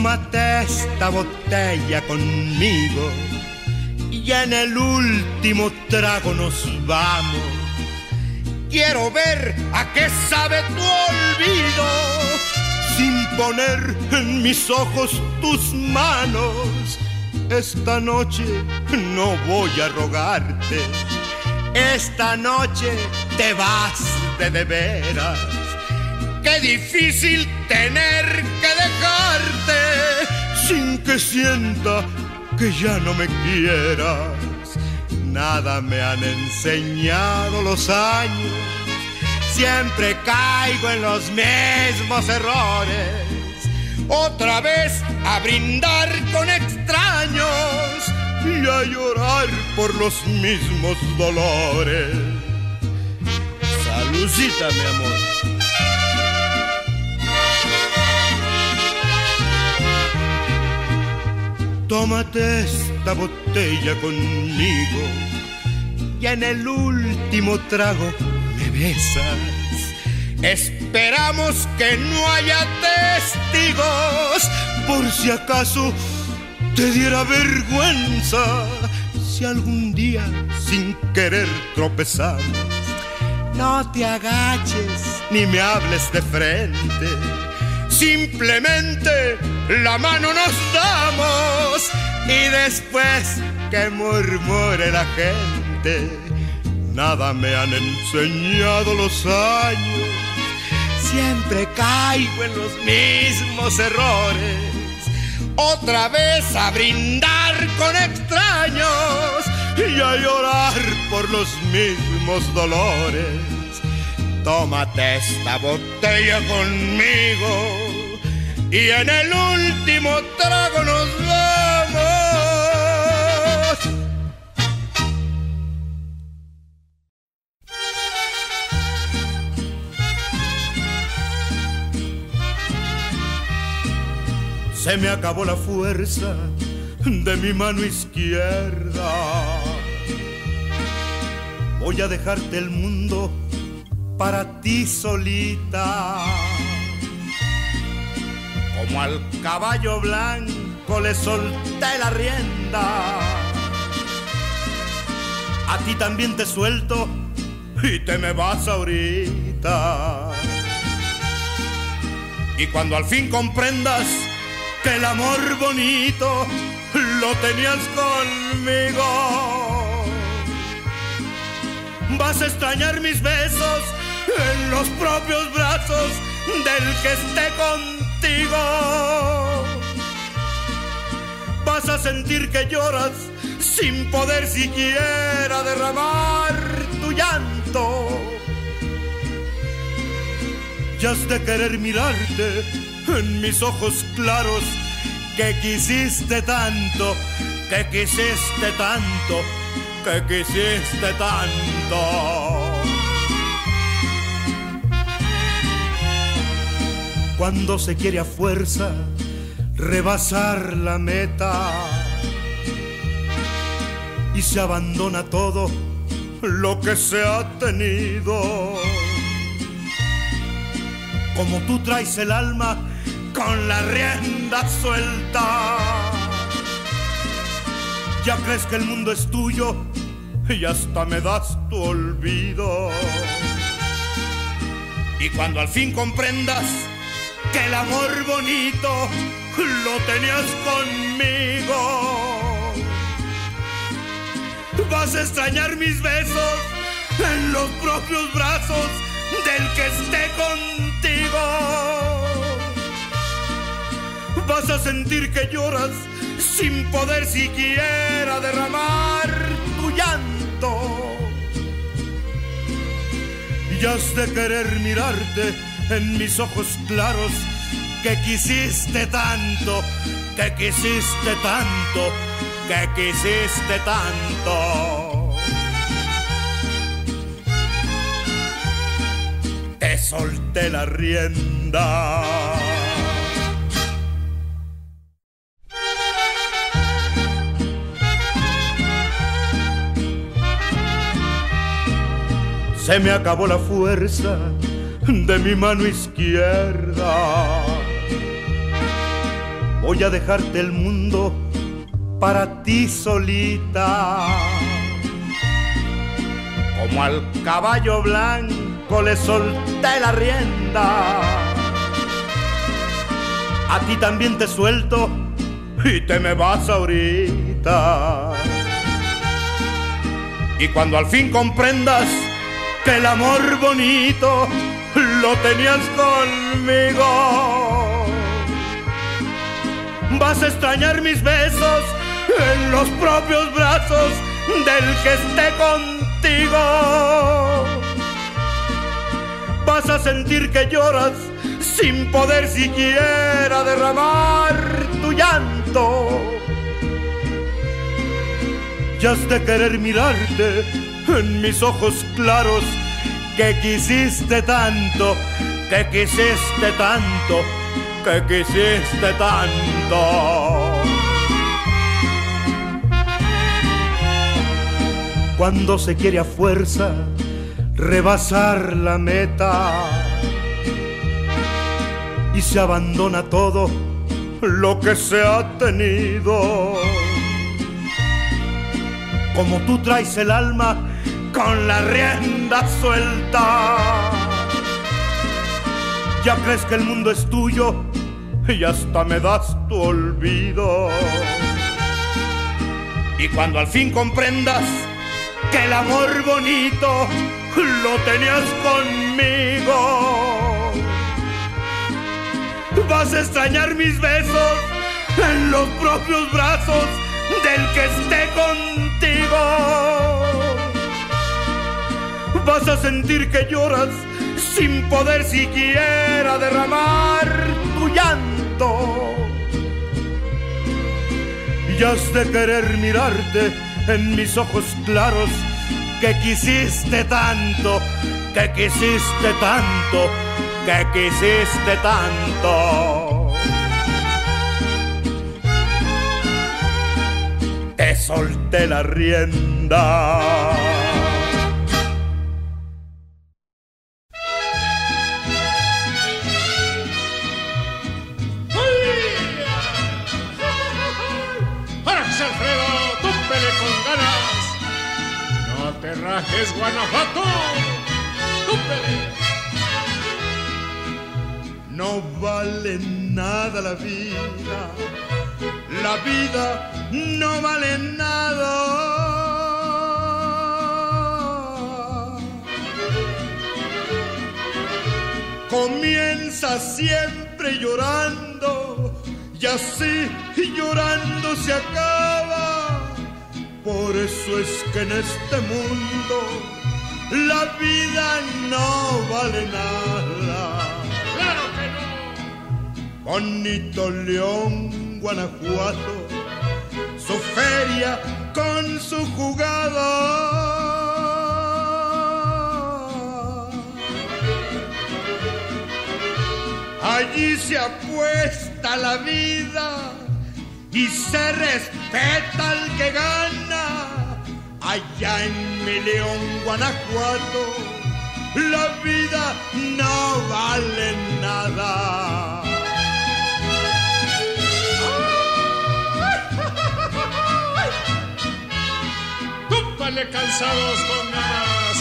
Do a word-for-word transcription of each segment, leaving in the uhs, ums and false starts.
Tómate esta botella conmigo y en el último trago nos vamos. Quiero ver a qué sabe tu olvido sin poner en mis ojos tus manos. Esta noche no voy a rogarte, esta noche te vas de de veras. Qué difícil tener que dejarte sin que sienta que ya no me quieras. Nada me han enseñado los años, siempre caigo en los mismos errores. Otra vez a brindar con extraños y a llorar por los mismos dolores. Saludcita, mi amor. Tómate esta botella conmigo y en el último trago me besas. Esperamos que no haya testigos por si acaso te diera vergüenza. Si algún día sin querer tropezamos, no te agaches ni me hables de frente. Simplemente la mano nos damos y después que murmure la gente. Nada me han enseñado los años, siempre caigo en los mismos errores. Otra vez a brindar con extraños y a llorar por los mismos dolores. Tómate esta botella conmigo y en el último trago nos vamos. Se me acabó la fuerza de mi mano izquierda. Voy a dejarte el mundo para ti solita. Como al caballo blanco le solté la rienda, a ti también te suelto y te me vas ahorita. Y cuando al fin comprendas que el amor bonito lo tenías conmigo, vas a extrañar mis besos en los propios brazos del que esté contigo. Vas a sentir que lloras sin poder siquiera derramar tu llanto. Y has de querer mirarte en mis ojos claros, que quisiste tanto, que quisiste tanto, que quisiste tanto. Cuando se quiere a fuerza rebasar la meta y se abandona todo lo que se ha tenido. Como tú traes el alma con la rienda suelta, ya crees que el mundo es tuyo y hasta me das tu olvido. Y cuando al fin comprendas que el amor bonito lo tenías conmigo, vas a extrañar mis besos en los propios brazos del que esté contigo. Vas a sentir que lloras sin poder siquiera derramar tu llanto. Y has de querer mirarte en mis ojos claros, que quisiste tanto, que quisiste tanto, que quisiste tanto. Te solté la rienda. Se me acabó la fuerza de mi mano izquierda. Voy voy a dejarte el mundo para ti solita. Como al caballo blanco le solté la rienda, a ti también te suelto y te me vas ahorita. Y cuando al fin comprendas que el amor bonito lo tenías conmigo, vas a extrañar mis besos en los propios brazos del que esté contigo. Vas a sentir que lloras sin poder siquiera derramar tu llanto. Y has de querer mirarte en mis ojos claros, que quisiste tanto, que quisiste tanto, que quisiste tanto. Cuando se quiere a fuerza rebasar la meta y se abandona todo lo que se ha tenido, como tú traes el alma con la rienda suelta, ya crees que el mundo es tuyo y hasta me das tu olvido. Y cuando al fin comprendas que el amor bonito lo tenías conmigo, vas a extrañar mis besos en los propios brazos del que esté contigo. Vas a sentir que lloras sin poder siquiera derramar tu llanto. Y has de querer mirarte en mis ojos claros, que quisiste tanto, que quisiste tanto, que quisiste tanto. Te solté la rienda. Es Guanajuato, ¡túpele! No vale nada la vida, la vida no vale nada. Comienza siempre llorando y así llorando se acaba. Por eso es que en este mundo la vida no vale nada. ¡Claro que no! Bonito León, Guanajuato, su feria con su jugada. Allí se apuesta la vida y se respeta al que gana. Allá en mi León, Guanajuato, la vida no vale nada. ¡Túpale, cansados con ganas!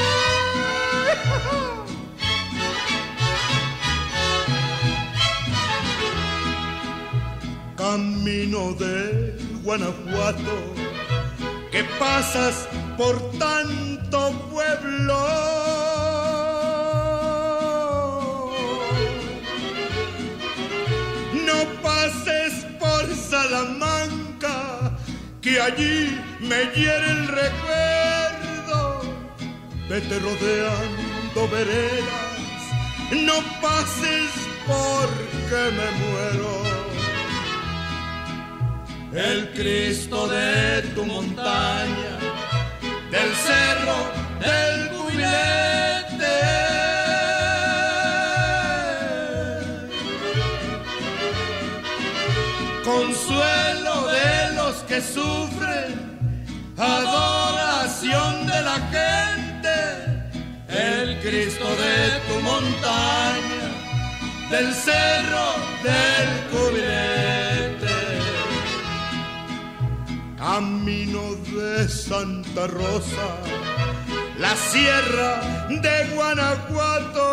Camino de Guanajuato, que pasas por tanto pueblo. No pases por Salamanca, que allí me hiere el recuerdo. Vete rodeando veredas, no pases porque me muero. El Cristo de tu montaña, del cerro del Cubilete, consuelo de los que sufren, adoración de la gente. El Cristo de tu montaña, del cerro del Cubilete. camino de Santa Rosa, la sierra de Guanajuato.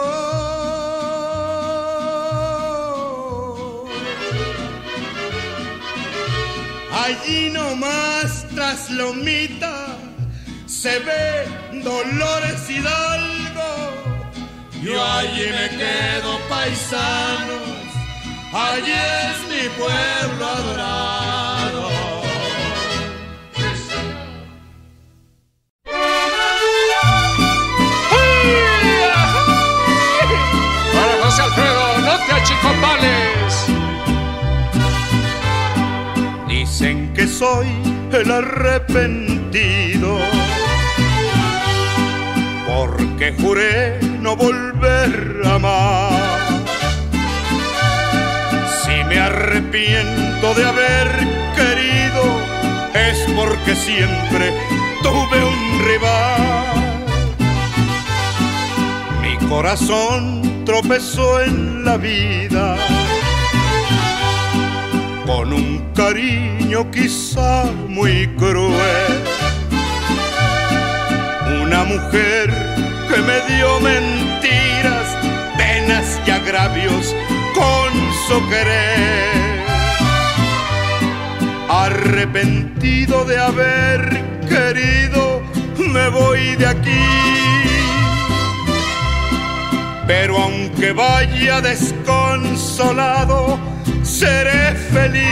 Allí nomás tras Lomita se ve Dolores Hidalgo. Yo allí me quedo, paisanos, allí es mi pueblo adorado. Para José Alfredo, no te achicopales. Dicen que soy el arrepentido, porque juré no volver a amar. Si me arrepiento de haber querido, es porque siempre tuve un rival. Mi corazón tropezó en la vida con un cariño quizá muy cruel. Una mujer que me dio mentiras, penas y agravios con su querer. Arrepentido de haber querido, me voy de aquí. Pero aunque vaya desconsolado, seré feliz.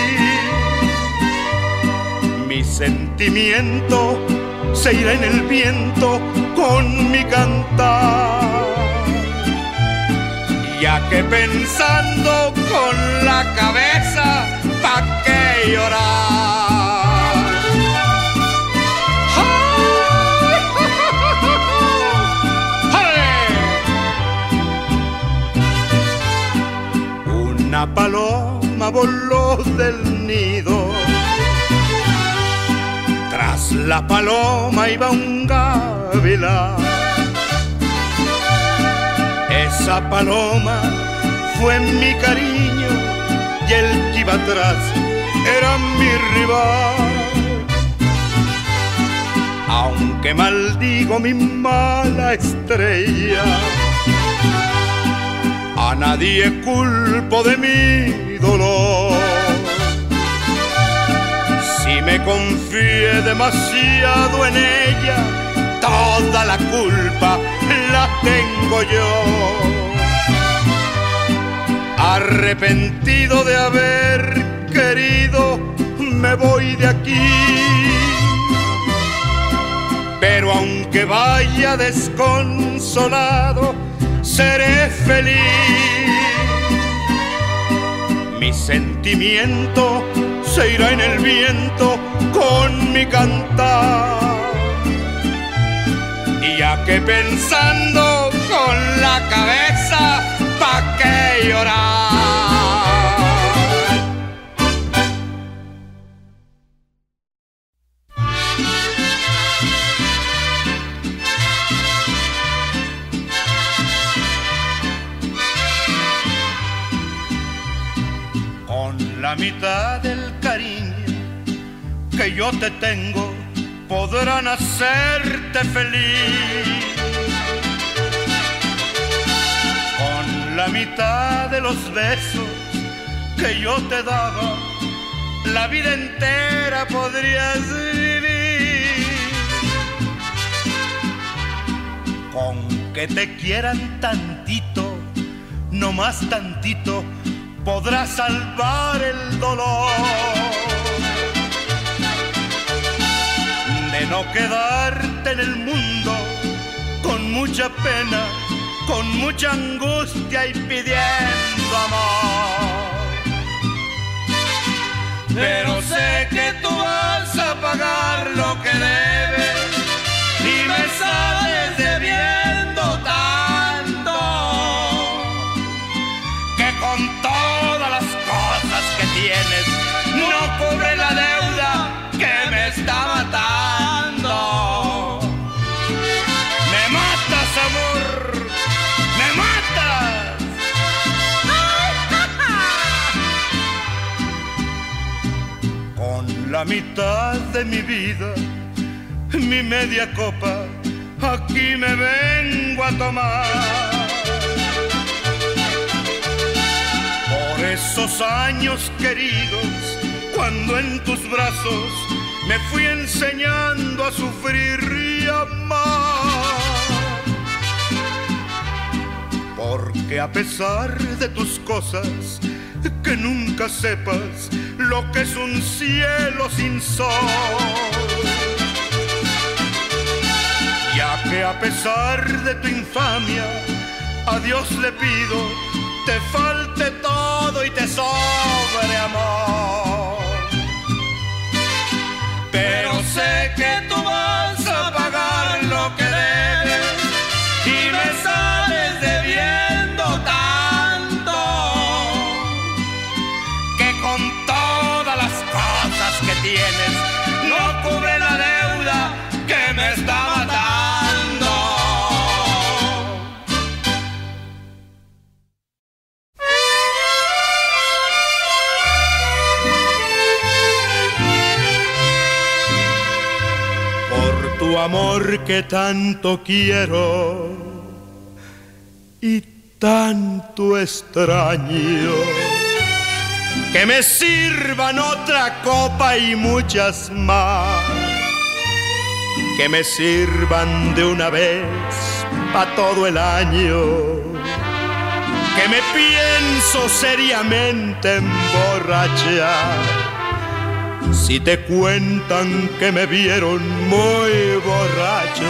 Mi sentimiento se irá en el viento con mi cantar, ya que pensando con la cabeza, ¿pa' qué llorar? Una paloma voló del nido, tras la paloma iba un gavilán. Esa paloma fue mi cariño y el que iba atrás era mi rival. Aunque maldigo mi mala estrella, a nadie culpo de mi dolor. Si me confié demasiado en ella, toda la culpa la tengo yo. Arrepentido de haber querido, me voy de aquí. Pero aunque vaya desconsolado, seré feliz. Mi sentimiento se irá en el viento con mi cantar, ya que pensando con la cabeza, ¿pa' qué llorar? Con la mitad del cariño que yo te tengo, podrán hacerte feliz. Con la mitad de los besos que yo te daba, la vida entera podrías vivir. Con que te quieran tantito, no más tantito, podrás salvar el dolor. De no quedarte en el mundo con mucha pena, con mucha angustia y pidiendo amor. Pero sé que tú vas a pagar lo que debes y me sales debiendo tanto, que con todas las cosas que tienes no cubre la deuda que me está matando. Me matas, amor, me matas. Con la mitad de mi vida, mi media copa, aquí me vengo a tomar. Por esos años queridos, cuando en tus brazos me fui enseñando a sufrir y amar. Porque a pesar de tus cosas, que nunca sepas lo que es un cielo sin sol. Ya que a pesar de tu infamia, a Dios le pido, te falte todo y te sobre amor. Pero sé que tú vas a pagar lo que debes y me sales debiendo tanto que con todas las cosas que tienes no cubre la deuda que me está matando. Por tu amor que tanto quiero y tanto extraño, que me sirvan otra copa y muchas más, que me sirvan de una vez pa' todo el año, que me pienso seriamente emborrachar. Si te cuentan que me vieron muy borracho,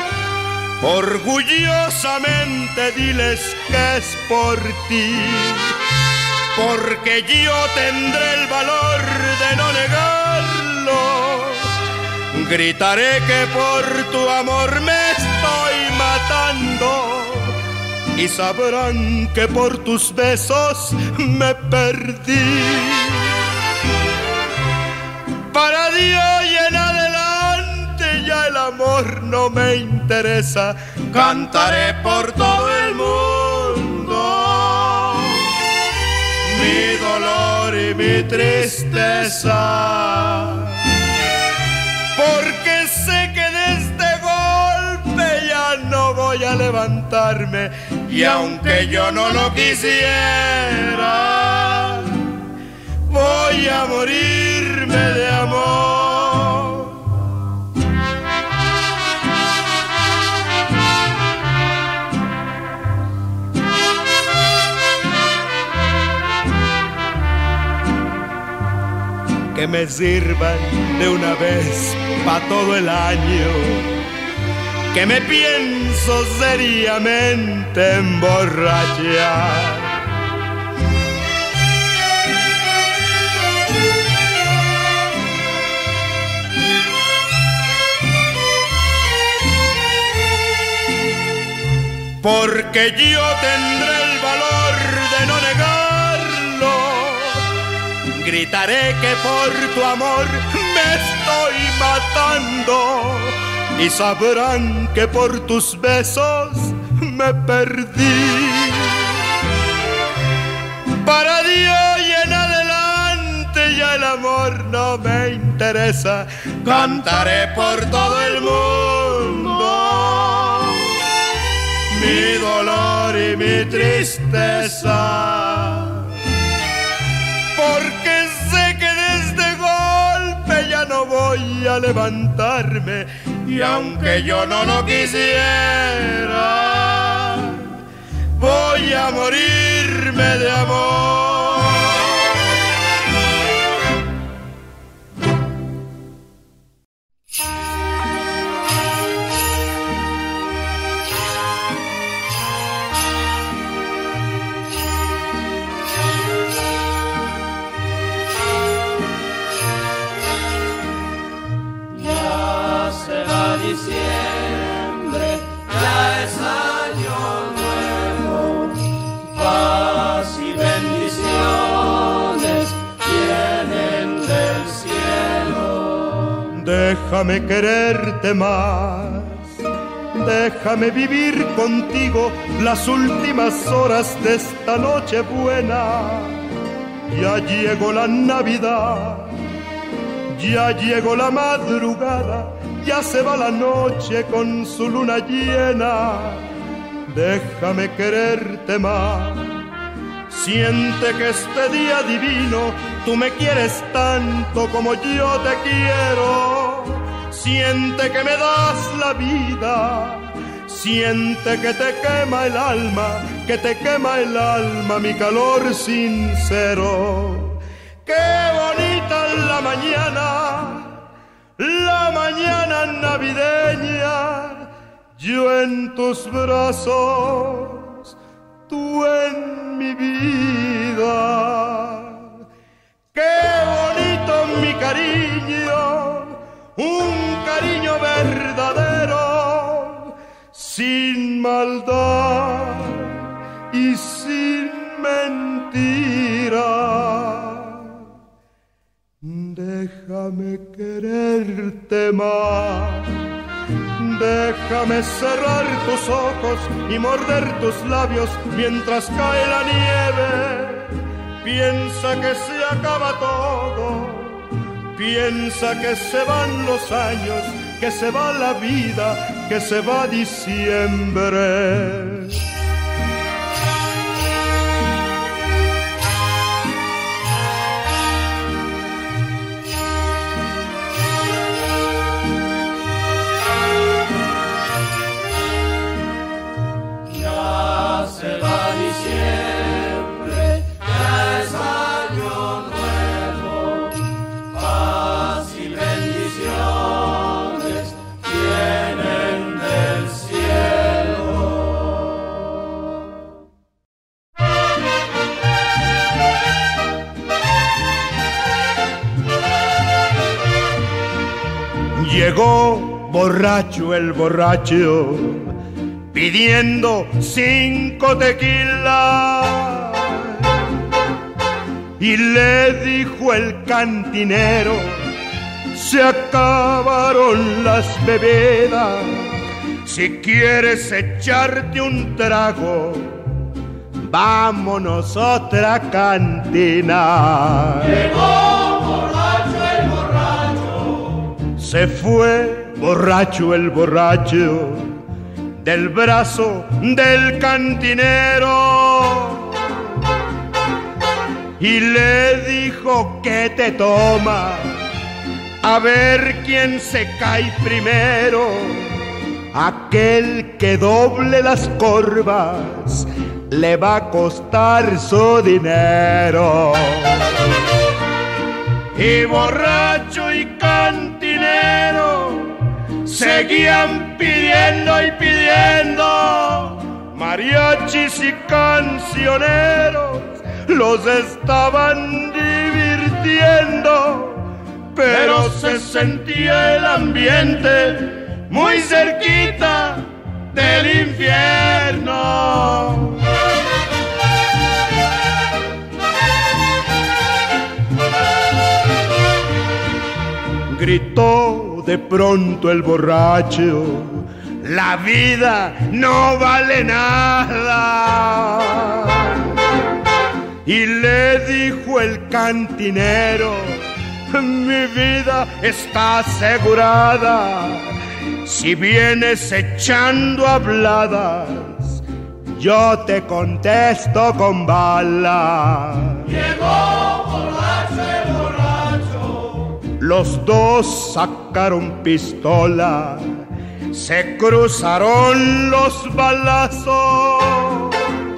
orgullosamente diles que es por ti, porque yo tendré el valor de no negarlo. Gritaré que por tu amor me estoy matando y sabrán que por tus besos me perdí. Para Dios y en adelante ya el amor no me interesa. Cantaré por todo el mundo mi dolor y mi tristeza, porque sé que de este golpe ya no voy a levantarme, y aunque yo no lo quisiera, voy a morirme de amor. Que me sirvan de una vez pa' todo el año, que me pienso seriamente emborrachar. Porque yo tendré el valor de no negarlo. Gritaré que por tu amor me estoy matando y sabrán que por tus besos me perdí. Para Dios y en adelante ya el amor no me interesa. Cantaré por todo el mundo mi dolor y mi tristeza, porque sé que de este golpe ya no voy a levantarme, y aunque yo no lo quisiera, voy a morirme de amor. Diciembre, ya es año nuevo, paz y bendiciones vienen del cielo. Déjame quererte más, déjame vivir contigo las últimas horas de esta noche buena. Ya llegó la Navidad, Ya llegó la madrugada, ya se va la noche con su luna llena. Déjame quererte más. Siente que este día divino tú me quieres tanto como yo te quiero. Siente que me das la vida. Siente que te quema el alma, que te quema el alma mi calor sincero. Qué bonita es la mañana, la mañana navideña. Yo en tus brazos, tú en mi vida. Qué bonito mi cariño, un cariño verdadero, sin maldad y sin mentira. Déjame quererte más. Déjame cerrar tus ojos y morder tus labios mientras cae la nieve. Piensa que se acaba todo. Piensa que se van los años, que se va la vida, que se va diciembre. Se va diciembre, ya es año nuevo, paz y bendiciones vienen del cielo. Llegó borracho el borracho, pidiendo cinco tequilas, y le dijo el cantinero, se acabaron las bebidas, si quieres echarte un trago, vámonos a otra cantina. Llegó borracho el borracho, se fue borracho el borracho, del brazo del cantinero, y le dijo que te toma, a ver quién se cae primero. Aquel que doble las corvas le va a costar su dinero. Y borracho y cantinero seguían pidiendo y pidiendo, mariachis y cancioneros los estaban divirtiendo, pero se sentía el ambiente muy cerquita del infierno. Gritó de pronto el borracho, la vida no vale nada. Y le dijo el cantinero, mi vida está asegurada, si vienes echando habladas, yo te contesto con bala. llegó borracho el borracho, Los dos sacaron pistola, se cruzaron los balazos.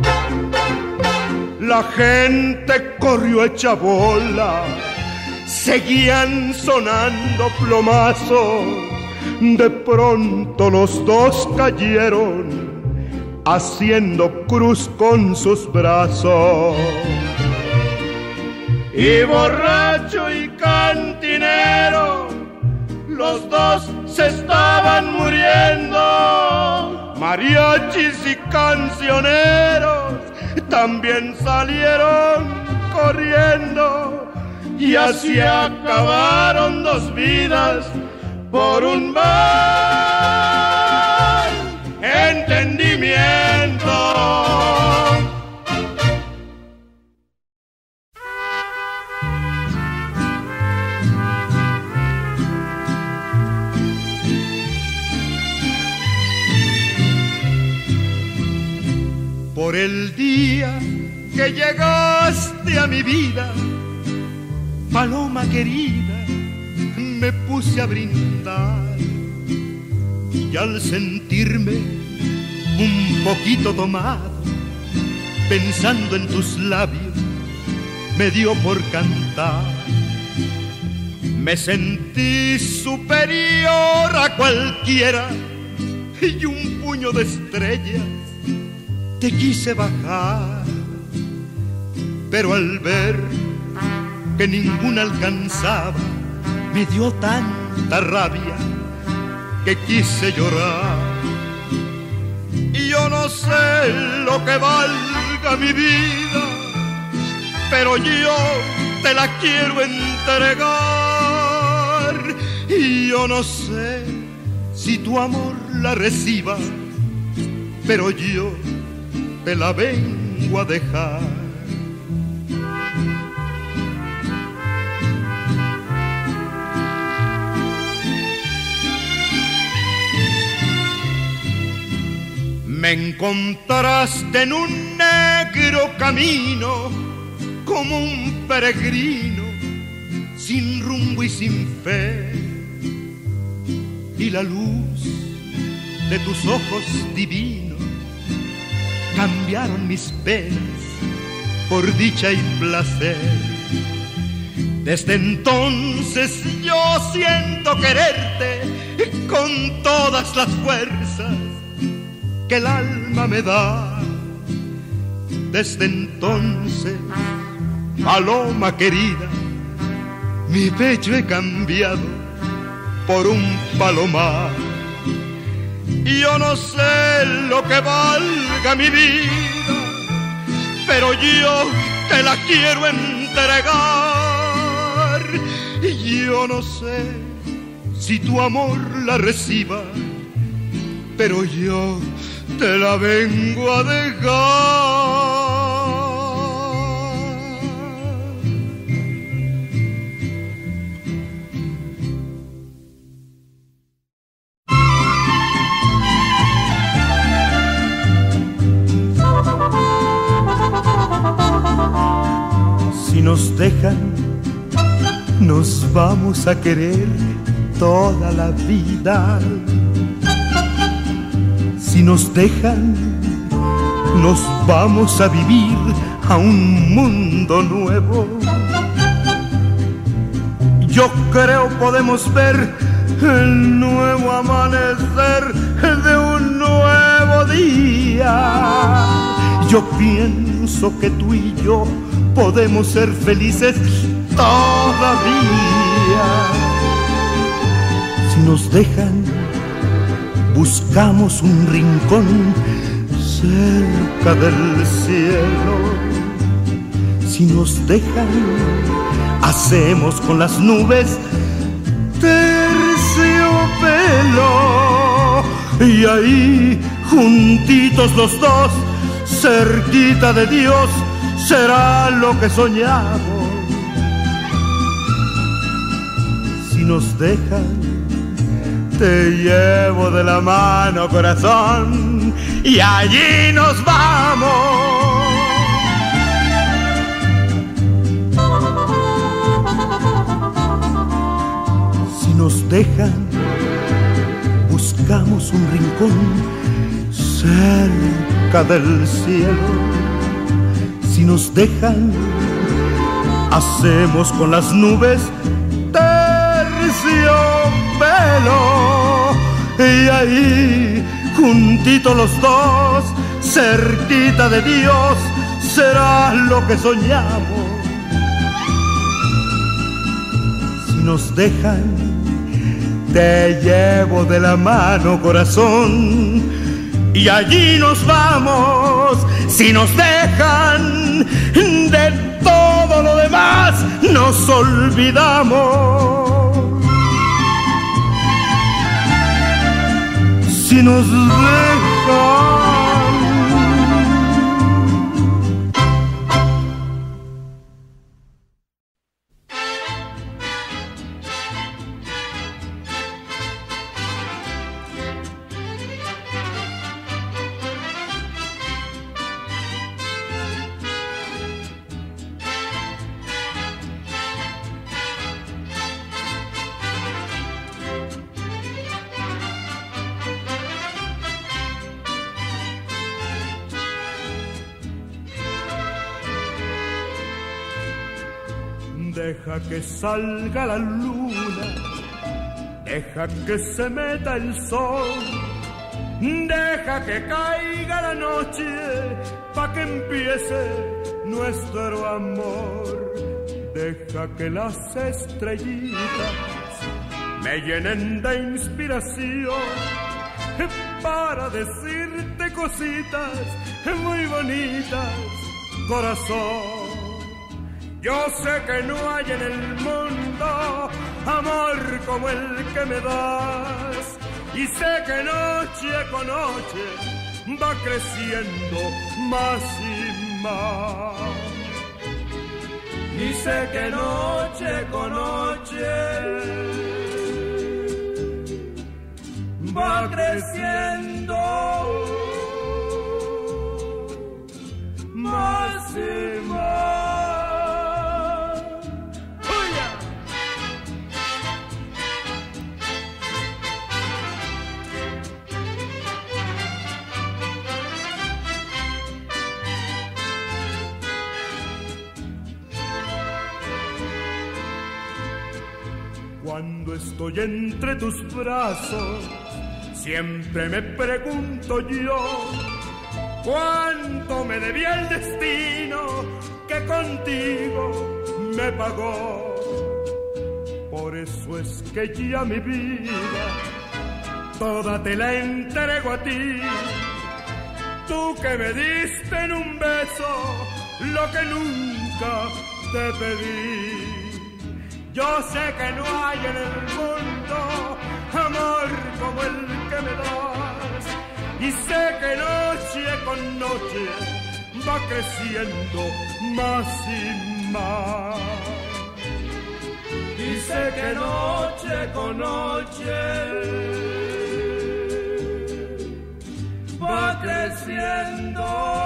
La gente corrió hecha bola, seguían sonando plomazos. De pronto los dos cayeron, haciendo cruz con sus brazos. Y borracho y cantinero, los dos se estaban muriendo. Mariachis y cancioneros también salieron corriendo, y así acabaron dos vidas por un mal entendimiento. Por el día que llegaste a mi vida, paloma querida, me puse a brindar. Y al sentirme un poquito tomado, pensando en tus labios, me dio por cantar. Me sentí superior a cualquiera y un puño de estrellas te quise bajar. Pero al ver que ninguna alcanzaba, me dio tanta rabia que quise llorar. Y yo no sé lo que valga mi vida, pero yo te la quiero entregar. Y yo no sé si tu amor la reciba, pero yo te la vengo a dejar. Me encontraste en un negro camino, como un peregrino, sin rumbo y sin fe. Y la luz de tus ojos divinos cambiaron mis penas por dicha y placer. Desde entonces yo siento quererte con todas las fuerzas que el alma me da. Desde entonces, paloma querida, mi pecho he cambiado por un palomar. Y yo no sé lo que valga mi vida, pero yo te la quiero entregar. Y yo no sé si tu amor la reciba, pero yo te la vengo a dejar. Si nos dejan, nos vamos a querer toda la vida. Si nos dejan, nos vamos a vivir a un mundo nuevo. Yo creo podemos ver el nuevo amanecer de un nuevo día. Yo pienso que tú y yo podemos ser felices todavía. Si nos dejan, buscamos un rincón cerca del cielo. Si nos dejan, hacemos con las nubes terciopelo. Y ahí, juntitos los dos, cerquita de Dios, será lo que soñamos. Si nos dejan, te llevo de la mano, corazón, y allí nos vamos. Si nos dejan, buscamos un rincón cerca del cielo. Si nos dejan, hacemos con las nubes terciopelo. Y ahí, juntitos los dos, cerquita de Dios, será lo que soñamos. Si nos dejan, te llevo de la mano, corazón, y allí nos vamos. Si nos dejan, de todo lo demás nos olvidamos. Si nos dejan, Deja que salga la luna, deja que se meta el sol, deja que caiga la noche pa' que empiece nuestro amor. Deja que las estrellitas me llenen de inspiración para decirte cositas muy bonitas, corazón. Yo sé que no hay en el mundo amor como el que me das, y sé que noche con noche va creciendo más y más. Y sé que noche con noche va creciendo más y más. Cuando estoy entre tus brazos, siempre me pregunto yo, ¿cuánto me debía el destino que contigo me pagó? Por eso es que ya mi vida toda te la entrego a ti, tú que me diste en un beso lo que nunca te pedí. Yo sé que no hay en el mundo amor como el que me das, y sé que noche con noche va creciendo más y más. Y sé que noche con noche va creciendo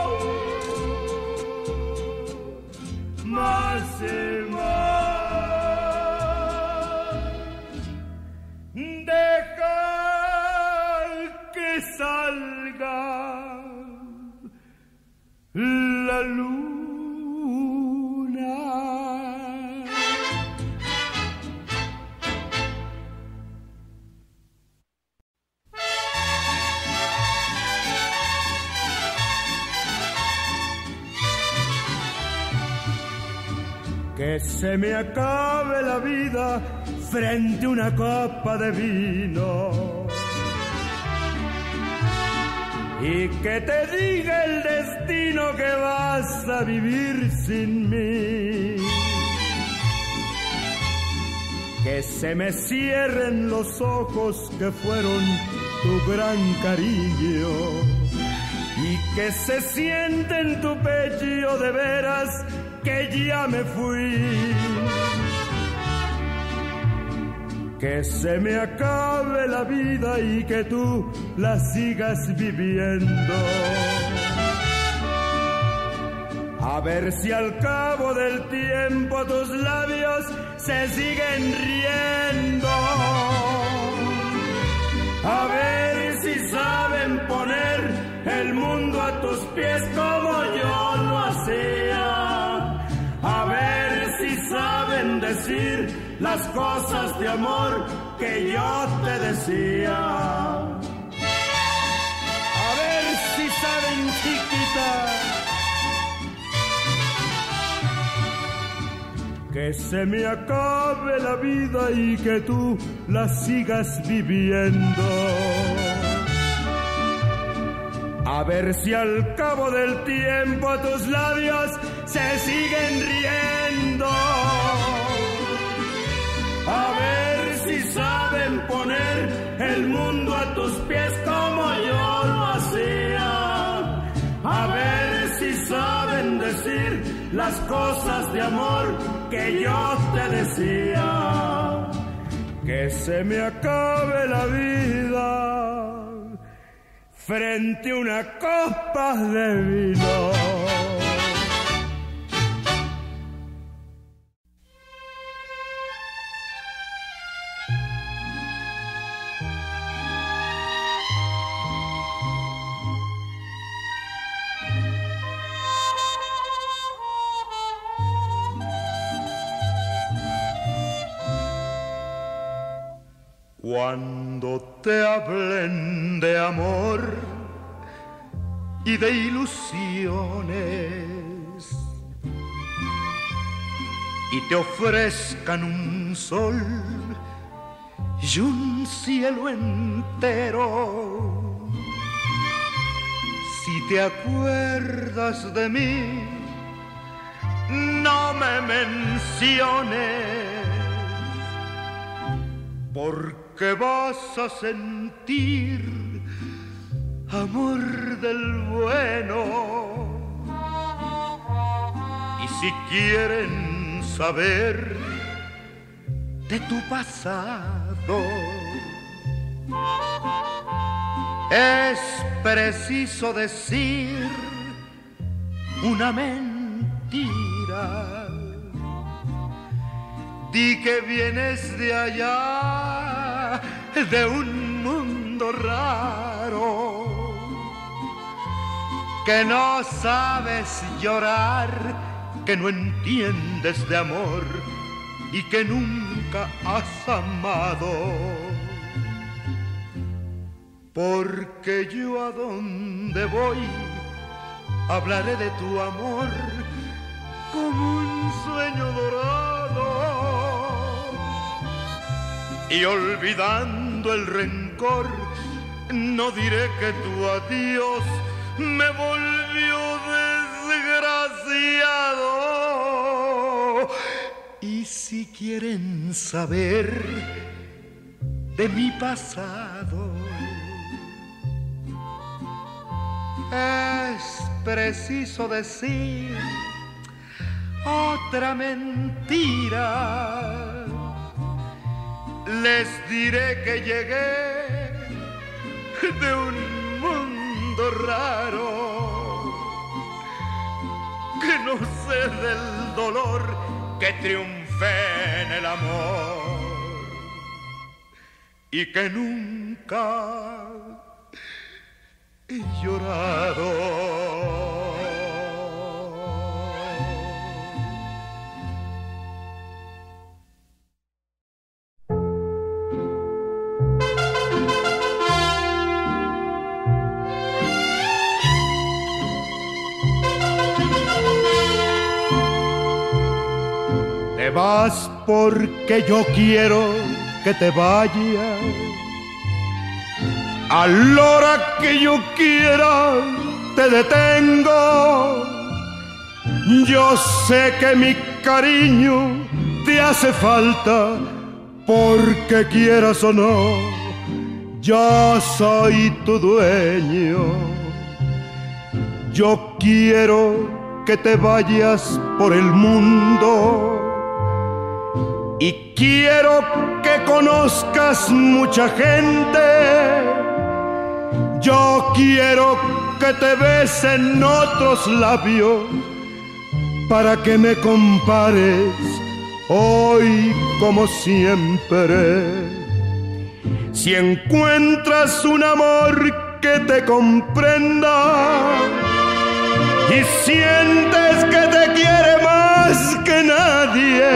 más y más. Deja que salga la luna. Que se me acabe la vida frente a una copa de vino, y que te diga el destino que vas a vivir sin mí. Que se me cierren los ojos que fueron tu gran cariño, y que se siente en tu pecho de veras que ya me fui. Que se me acabe la vida y que tú la sigas viviendo. A ver si al cabo del tiempo tus labios se siguen riendo. A ver si saben poner el mundo a tus pies como yo lo hacía. A ver si saben decir las cosas de amor que yo te decía. A ver si saben, chiquita, que se me acabe la vida y que tú la sigas viviendo. A ver si al cabo del tiempo tus labios se siguen riendo. A ver si saben poner el mundo a tus pies como yo lo hacía. A ver si saben decir las cosas de amor que yo te decía. Que se me acabe la vida frente a una copa de vino. Cuando te hablen de amor y de ilusiones y te ofrezcan un sol y un cielo entero, si te acuerdas de mí, no me menciones, porque vas a sentir amor del bueno. Y si quieren saber de tu pasado, es preciso decir una mentira. Di que vienes de allá, de un mundo raro, que no sabes llorar, que no entiendes de amor y que nunca has amado. Porque yo a donde voy hablaré de tu amor como un sueño dorado, y olvidando el rencor no diré que tu adiós me volvió desgraciado. Y si quieren saber de mi pasado, es preciso decir otra mentira. Les diré que llegué de un mundo raro, que no sé del dolor, que triunfé en el amor y que nunca he llorado. Te vas porque yo quiero que te vayas. A la hora que yo quiera te detengo. Yo sé que mi cariño te hace falta, porque quieras o no, yo soy tu dueño. Yo quiero que te vayas por el mundo y quiero que conozcas mucha gente. Yo quiero que te besen otros labios para que me compares hoy como siempre. Si encuentras un amor que te comprenda y sientes que te quiere más que nadie,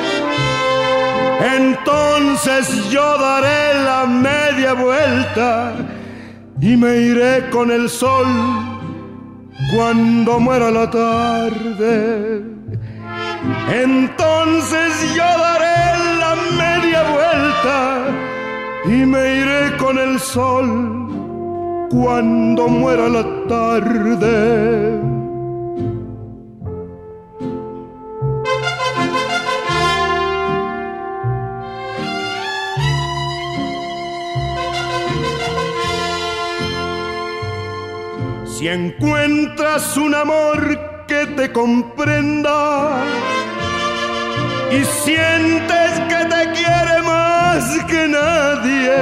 entonces yo daré la media vuelta y me iré con el sol cuando muera la tarde. Entonces yo daré la media vuelta y me iré con el sol cuando muera la tarde. Si encuentras un amor que te comprenda y sientes que te quiere más que nadie,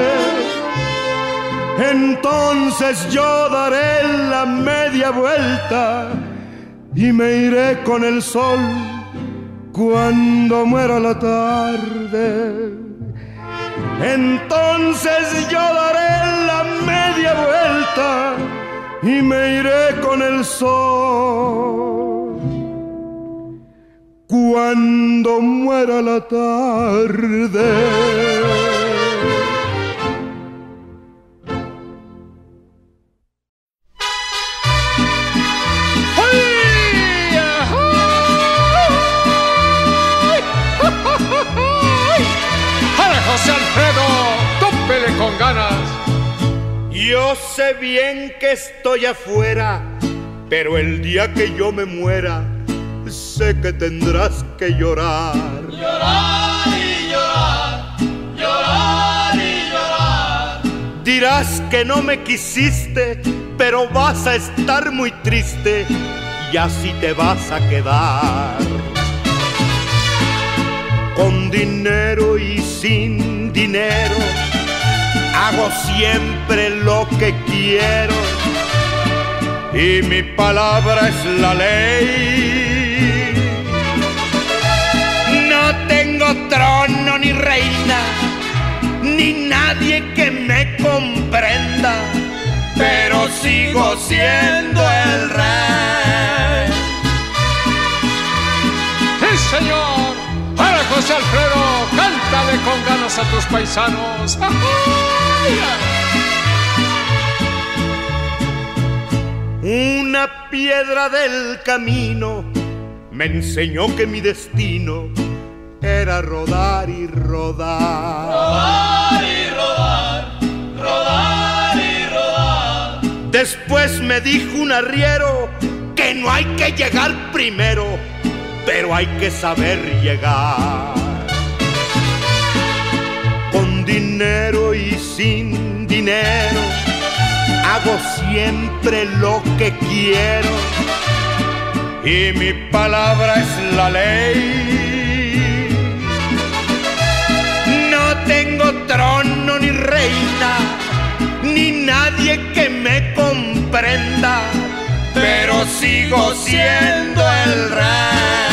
entonces yo daré la media vuelta y me iré con el sol cuando muera la tarde. Entonces yo daré la media vuelta y me iré con el sol cuando muera la tarde. sé bien que estoy afuera, pero el día que yo me muera, sé que tendrás que llorar. Llorar y llorar, llorar y llorar. Dirás que no me quisiste, pero vas a estar muy triste y así te vas a quedar. Con dinero y sin dinero, hago siempre lo que quiero y mi palabra es la ley. No tengo trono ni reina, ni nadie que me comprenda, pero sigo siendo el rey. ¡Sí, señor! Para José Alfredo, cántale con ganas a tus paisanos. Una piedra del camino me enseñó que mi destino era rodar y rodar. Rodar y rodar, rodar y rodar. Después me dijo un arriero que no hay que llegar primero, pero hay que saber llegar. Con dinero y sin dinero, hago siempre lo que quiero y mi palabra es la ley. No tengo trono ni reina, ni nadie que me comprenda, pero sigo siendo el rey.